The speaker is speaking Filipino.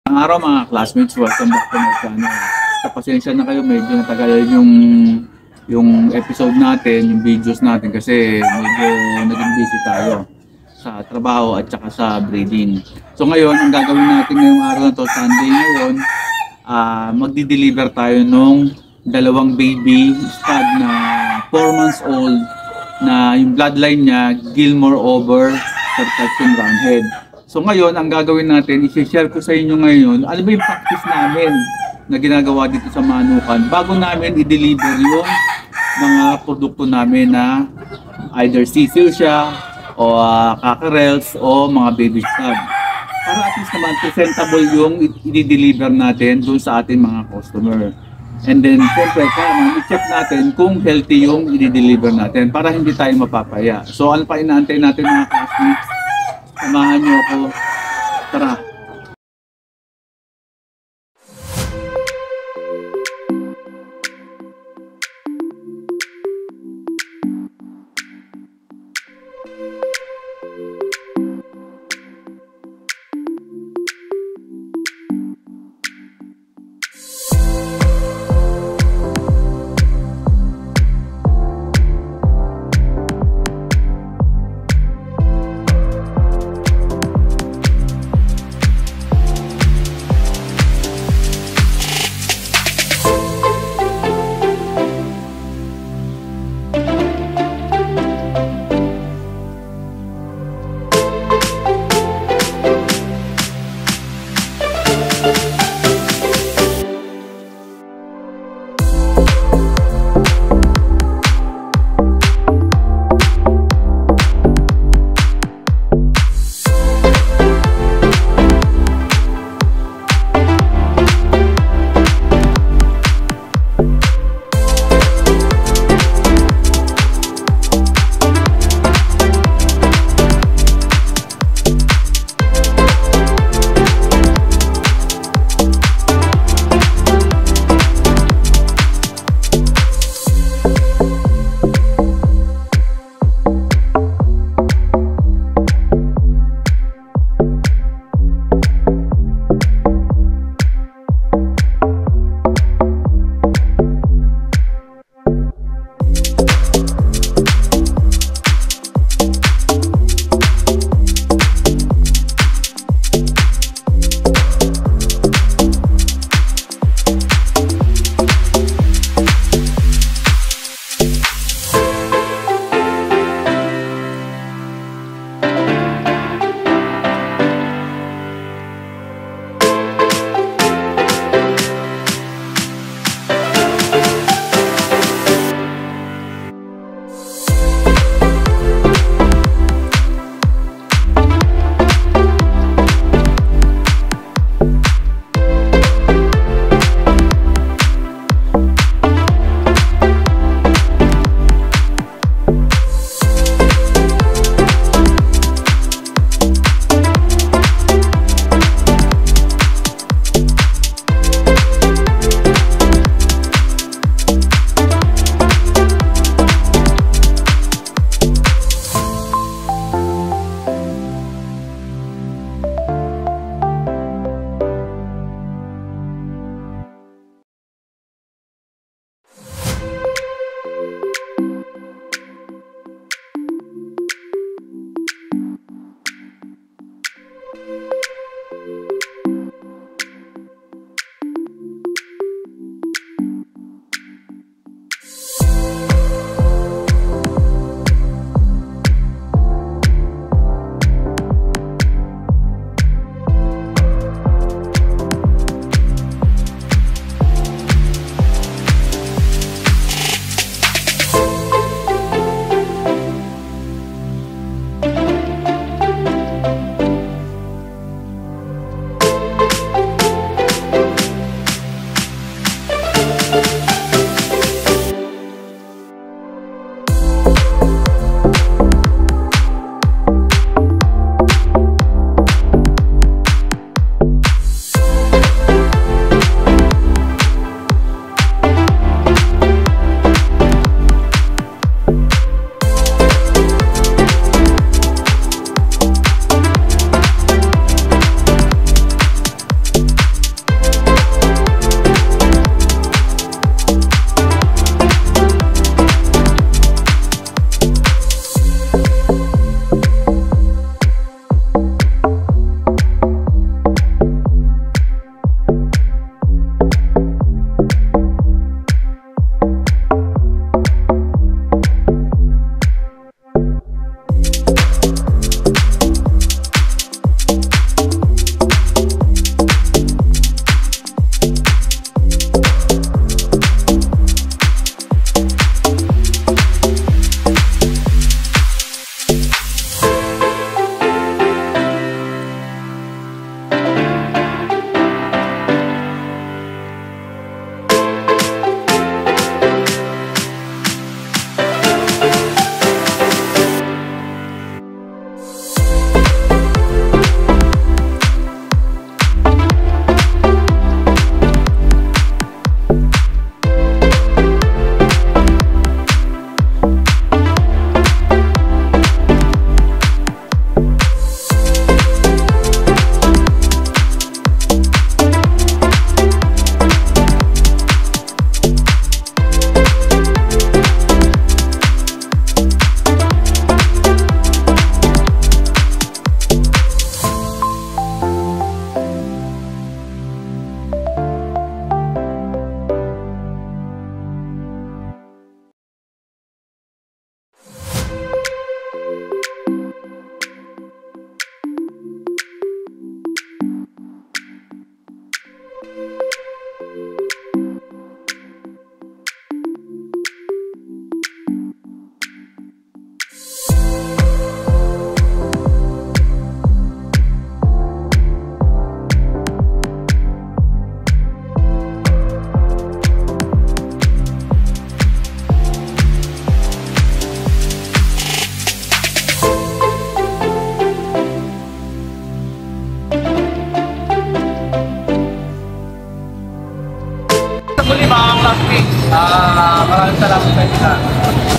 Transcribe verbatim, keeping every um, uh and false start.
Ang araw mga classmates, welcome back to my channel. Sa pasensya na kayo, medyo natagalan yung yung episode natin, yung videos natin kasi medyo naging busy tayo sa trabaho at saka sa breeding. So ngayon, ang gagawin natin ngayong araw na to, Sunday ngayon, uh, magdi-deliver tayo nung dalawang baby stud na four months old na yung bloodline niya Gilmore over Circumcision Roundhead. So ngayon, ang gagawin natin, i-share ko sa inyo ngayon, ano ba yung practice namin na ginagawa dito sa Manukan bago namin i-deliver yung mga produkto namin na either sisil siya o uh, cockerels o mga baby stud. Para at least naman presentable yung i-deliver natin dun sa ating mga customer. And then, siyempre, kailangan i-check natin kung healthy yung i-deliver natin para hindi tayo mapapaya. So, ano pa inaantay natin mga classmates? Samahan niyo ako. Tara! Muli mga classmates, ah, maraming salamat sa inyo.